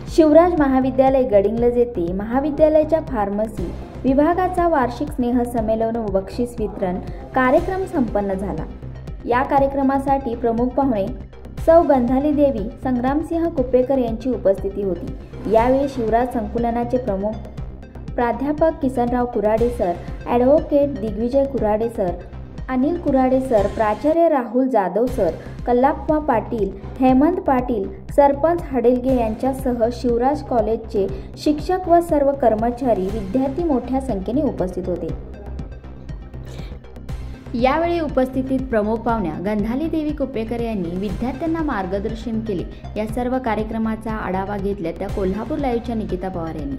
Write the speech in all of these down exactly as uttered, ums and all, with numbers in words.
शिवराज महाविद्यालय गडिंग्लज येथे महाविद्यालयाच्या फार्मसी विभागाचा वार्षिक स्नेहसंमेलन व बक्षीस वितरण कार्यक्रम संपन्न झाला। या कार्यक्रमासाठी प्रमुख पाहुणे सौ गंधाली देवी संग्रामसिंह कुपेकर यांची उपस्थिती होती। यावेळी शिवराज संकुलनाचे प्रमुख प्राध्यापक Kisanrao Kurade sir, advocate Digvijay Kurade sir, Anil Kurade sir, प्राचार्य राहुल जाधव सर, कल्लाप्पा पाटील, हेमंत पाटील, सरपंच हडेलगे यांच्यासह शिवराज कॉलेजचे शिक्षक व सर्व कर्मचारी विद्यार्थी मोठ्या संख्येने उपस्थित होते। यावेळी उपस्थितीत प्रमुख पाहुण्या गंधाली देवी कुपेकर यांनी विद्यार्थ्यांना मार्गदर्शन केले। या सर्व कार्यक्रमाचा आढावा घेतला त्या कोल्हापूर लाईव्हच्या निकिता पवार यांनी।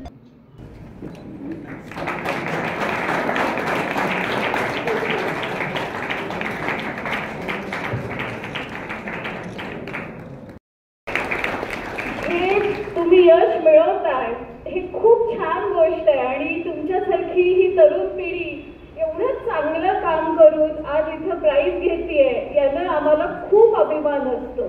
तुम्ही यश मिळवताय हे खूप छान गोष्ट आहे आणि तुमच्यासारखी ही तरुण पिढी एवढं चांगलं काम करून आज इथं प्राइज घेतेय यानं आम्हाला खूप अभिमान असतो।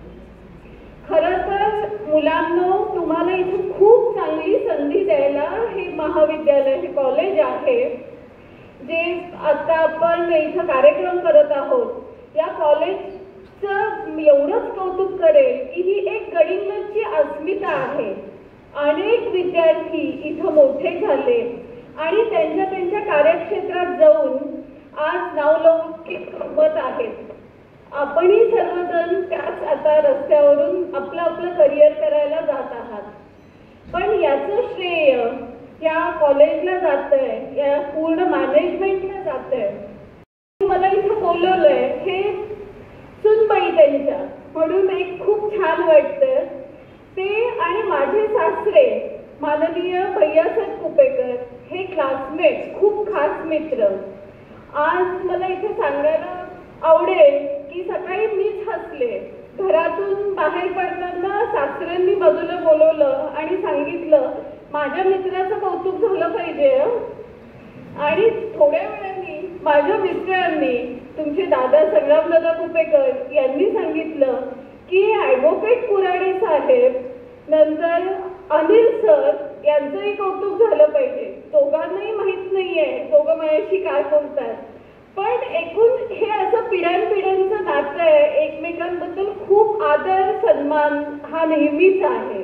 खरं तर मुलांनो, तुम्हाला इथं खूप चांगली संधी द्यायला हे महाविद्यालय, हे कॉलेज आहे जे आता आपण इथं कार्यक्रम करत आहोत। या कॉलेज एवढंच कौतुक करेल की ही एक गडिंग्लजची अस्मिता आहे। अनेक विद्यार्थी इथं मोठे झाले आणि त्यांच्या त्यांच्या कार्यक्षेत्रात जाऊन आज नावलौकिक कमवत आहेत। आपणही सर्वजण त्याच आता रस्त्यावरून आपलं आपलं करिअर करायला जात आहात, पण याचं श्रेय या कॉलेजला जातंय, या पूर्ण मॅनेजमेंटला जातंय। मला इथं बोलवलंय हे सुनबाई त्यांच्या म्हणून एक खूप छान वाटतं। ते आणि माझे सासरे माननीय भैयासाहेब कुपेकर हे क्लासमेट, खूप खास मित्र। आज मला इथे सांगायला आवडेल की सकाळी मीच हसले, घरातून बाहेर पडताना सासऱ्यांनी बाजूला बोलवलं आणि सांगितलं माझ्या मित्राचं कौतुक झालं पाहिजे। आणि थोड्या वेळाने माझ्या मित्रांनी, तुमचे दादा संग्रामदादा कुपेकर यांनी सांगितलं की ॲडव्होकेट कुराडे साहेब, नंतर अनिल सर यांचंही कौतुक झालं पाहिजे। दोघांनाही माहीत नाहीये दोघं माझ्याशी काय बोलतात, पण एकूण हे असं पिढ्यानपिढ्यांचं नातं आहे, एकमेकांबद्दल खूप आदर सन्मान हा नेहमीच आहे।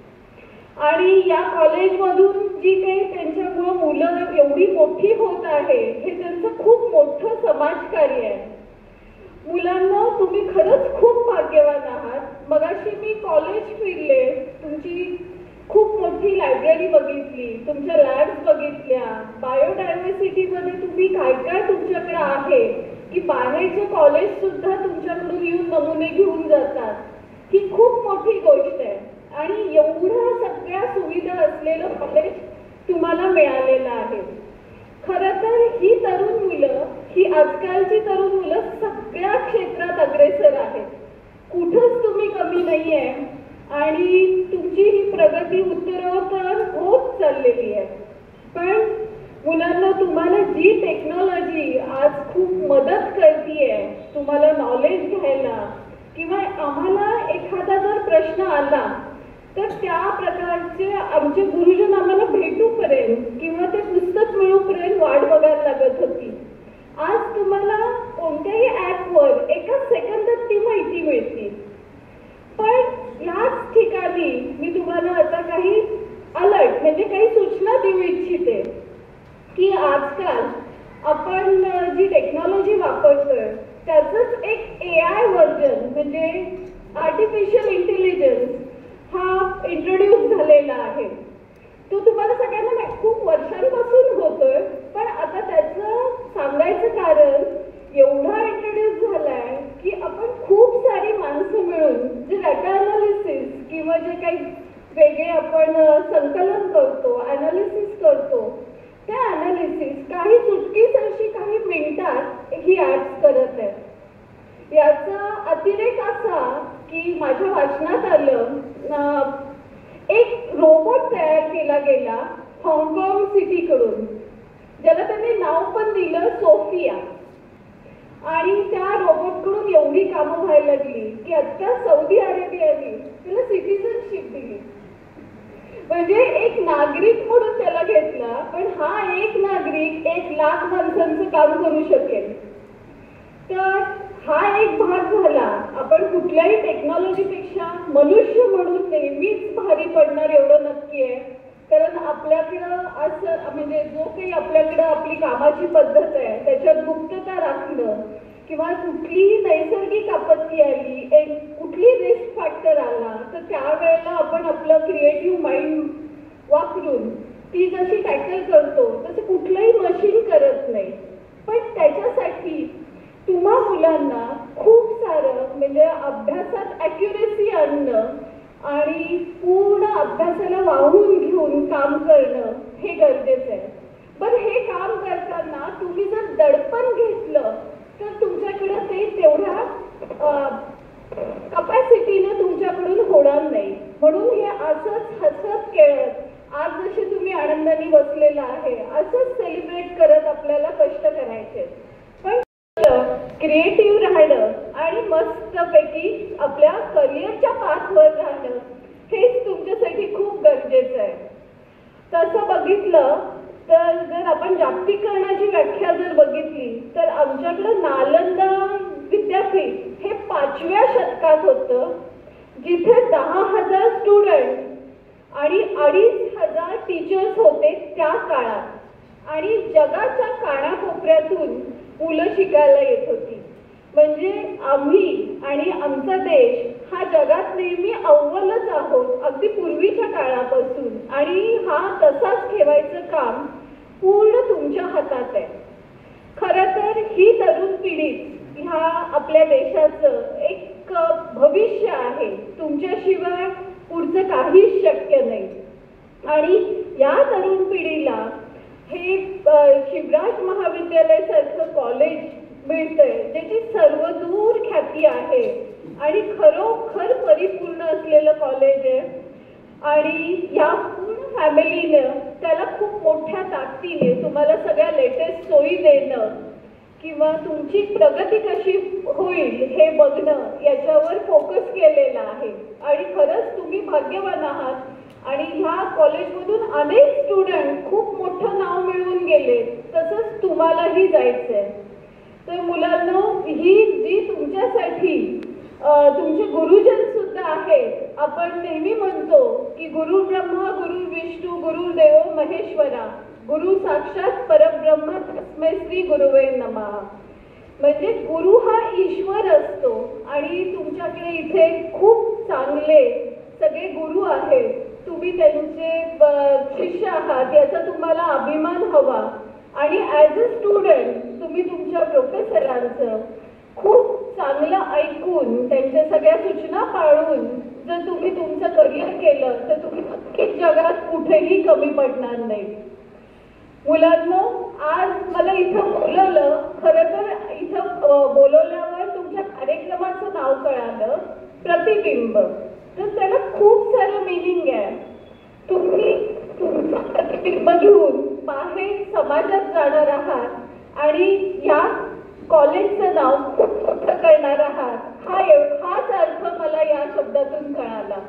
आणि या कॉलेजमधून जी काही त्यांच्यामुळं मुलं एवढी मोठी होत आहे हे त्यांचं खूप मोठं समाजकार्य आहे। मुलांना तुम्ही खरंच खूप भाग्यवान आहात। मगाशी मी कॉलेज फिरले, तुमची खूप मोठी लायब्ररी बघितली, तुमच्या लॅब्स बघितल्या, बायोडायव्हर्सिटीमध्ये तुम्ही काय काय तुमच्याकडे आहे की बाहेरचे कॉलेज सुद्धा तुमच्याकडून येऊन नमुने घेऊन जातात, ही खूप मोठी गोष्ट आहे। आणि एवढ्या सगळ्या सुविधा असलेलं कॉलेज तुम्हाला मिळालेलं आहे। खरं तर ही तरुण मुलं, ही आजकालची तरुण मुलं सगळ्या क्षेत्रात अग्रेसर आहेत, कुठंच तुम्ही कमी नाही आहे आणि तुमची ही प्रगती उत्तरोत्तर होत चाललेली आहे। पण मुलांना तुम्हाला जी टेक्नॉलॉजी आज खूप मदत करतीये तुम्हाला नॉलेज घ्यायला, किंवा आम्हाला एखादा जर प्रश्न आला तर त्या प्रकारचे आमचे गुरुजन आम्हाला भेटूपर्यंत किंवा ते पुस्तक मिळूपर्यंत वाट बघायला लागत होती। आज तुम्हाला कोणत्याही ॲपवर एका सेकंदात ती माहिती मिळते। पण याच ठिकाणी मी तुम्हाला आता काही अलर्ट म्हणजे काही सूचना देऊ इच्छिते की आजकाल आपण जी टेक्नॉलॉजी वापरतोय त्याचंच एक ए आय व्हर्जन म्हणजे आर्टिफिशियल इंटेलिजन्स हा इंट्रोड्यूस झालेला आहे। तो तुम्हाला सगळ्यांना खूप वर्षांपासून होतोय, पण आता त्याचं सांगायचं कारण एवढा इंट्रोड्यूस झालाय की आपण खूप सारी माणसं मिळून जे डाटा अनालिसिस किंवा जे काही वेगळे आपण संकलन करतो, अनालिसिस करतो, त्या अनालिसिस काही चुटकीसरशी काही मिनिटात ही ॲप्स करत आहे। याचा अतिरेक असा की माझ्या वाचनात आलं एक रोबोट तयार केला गेला हाँगकाँग सिटीकडून, ज्याला त्यांनी नाव पण दिलं सोफिया। आणि त्या रोबोटकडून एवढी कामं व्हायला लागली की आता सौदी अरेबियाने तिला सिटिझनशिप दिली। म्हणजे एक नागरिक म्हणून त्याला घेतला, पण हा एक नागरिक एक लाख माणसांचं काम करू शकेल. तर हा एक भाग झाला. आपण कुठल्याही टेक्नॉलॉजीपेक्षा मनुष्य म्हणून नेहमीच भारी पडणार एवढं नक्की आहे. कारण आपल्याकडं असं म्हणजे जो काही आपल्याकडं आपली कामाची पद्धत आहे त्याच्यात गुप्तता राखणं किंवा कुठलीही नैसर्गिक आपत्ती आली, एक कुठली रिस्क फॅक्टर आला, तर त्यावेळेला आपण आपलं क्रिएटिव्ह माइंड वापरून ती जशी टॅकल करतो तसं कुठलंही मशीन करत नाही. पण त्याच्यासाठी तुम्हा मुलांना खूप सारं म्हणजे अभ्यासात ॲक्युरेसी आणणं आणि पूर्ण अभ्यासाला वाहून घेऊन काम करणं हे गरजेचं आहे. पण हे काम करताना तुम्ही जर दडपण घेतलं तर तुमच्याकडं ते तेवढ्या कपॅसिटीनं तुमच्याकडून होणार नाही. म्हणून हे असंच हसत खेळत आज जसे तुम्ही आनंदाने बसलेला आहे असंच सेलिब्रेट करत आपल्याला कष्ट करायचे. पण क्रिएटिव्ह राहणं आणि मस्तपैकी आपल्या करिअरच्या पाथवर राहणं हेच तुमच्यासाठी खूप गरजेचं आहे. तसं बघितलं तर जर आपण जागतिकीकरणाची व्याख्या जर बघितली तर आमच्याकडं नालंदा विद्यापीठ हे पाचव्या शतकात होतं, जिथे दहा हजार स्टुडंट आणि अडीच हजार टीचर्स होते त्या काळात. आणि जगाच्या कानाकोपऱ्यातून मुलं शिकायला येत होती. म्हणजे आम्ही आणि आमचा देश हा जगात नेहमी अव्वलच आहोत अगदी पूर्वीच्या काळापासून. आणि हा तसाच ठेवायचं काम पूर्ण तुमच्या हातात आहे. खरं तर ही तरुण पिढी ह्या आपल्या देशाचं एक भविष्य आहे. तुमच्याशिवाय पुढचं काहीच शक्य नाही. आणि या तरुण पिढीला हे शिवराज महाविद्यालय सारखं कॉलेज मिळतंय ज्याची सर्वदूर ख्याती आहे आणि खरोखर परिपूर्ण असलेलं कॉलेज आहे. आणि या पूर्ण फॅमिलीनं त्याला खूप मोठ्या ताकदीने तुम्हाला सगळ्या लेटेस्ट सोयी देणं किंवा तुमची प्रगती कशी होईल हे बघणं याच्यावर फोकस केलेला आहे. आणि खरंच तुम्ही भाग्यवान आहात. आणि ह्या कॉलेजमधून अनेक स्टुडंट खूप मोठं नाव मिळवून गेले. तसंच तुम्हालाही जायचंय. तर मुलांनो, ही जी तुमच्यासाठी तुमचे गुरुजन सुद्धा आहेत. आपण नेहमी म्हणतो की गुरु ब्रह्मा गुरु विष्णू गुरुदेव महेश्वरा गुरु साक्षात परब्रह्म तस्मै श्री गुरुवे नमः. म्हणजे गुरु हा ईश्वर असतो. आणि तुमच्याकडे इथे खूप चांगले सगळे गुरु आहेत. तुम्ही त्यांचे शिष्य आहात याचा तुम्हाला अभिमान हवा. आणि ॲज अ स्टुडंट तुम्ही तुमच्या प्रोफेसरांचं खूप चांगलं ऐकून त्यांच्या सगळ्या सूचना पाळून जर तुम्ही तुमचं करिअर केलं तर तुम्ही नक्कीच जगात कुठेही कमी पडणार नाही. मुलांनो, आज मला इथं बोलवलं. खरं तर इथं बोलवल्यावर तुमच्या कार्यक्रमाचं नाव कळालं, प्रतिबिंब. तर त्याला खूप सारं मिनिंग आहे. तुम्ही तुमचं प्रतिबिंब घेऊन बाहेर समाजात जाणार आहात आणि या कॉलेजचं नाव खूप मोठं करणार आहात. हा हाच अर्थ मला या शब्दातून कळाला.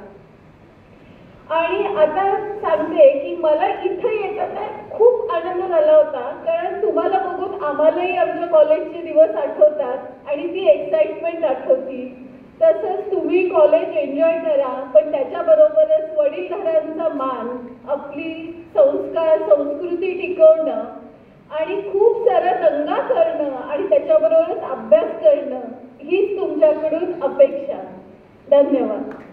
आणि आता सांगते की मला इथं येताना खूप आनंद झाला होता. कारण तुम्हाला बघून आम्हालाही आमच्या कॉलेजचे दिवस आठवतात आणि ती एक्साइटमेंट आठवती. तसंच तुम्ही कॉलेज एन्जॉय करा, पण त्याच्याबरोबरच वडीलधाऱ्यांचा मान, आपली संस्कार संस्कृती टिकवणं आणि खूप सारा दंगा करणं आणि त्याच्याबरोबरच अभ्यास करणं हीच तुमच्याकडून अपेक्षा. धन्यवाद.